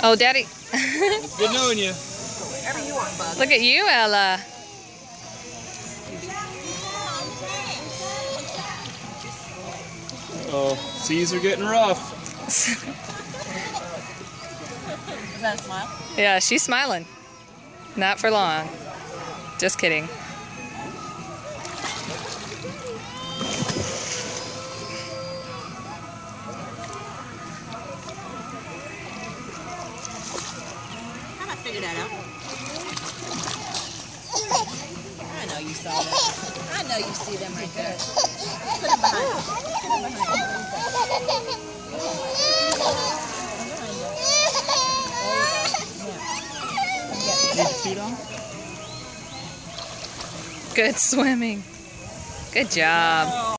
Oh, Daddy. It's good knowing you. Whatever you want, bud. Look at you, Ella. Oh, seas are getting rough. Is that a smile? Yeah, she's smiling. Not for long. Just kidding. I figured that out. I know you saw that. I know you see them right there. Put them behind you. Put them behind you. Need the suit on? Good swimming. Good job.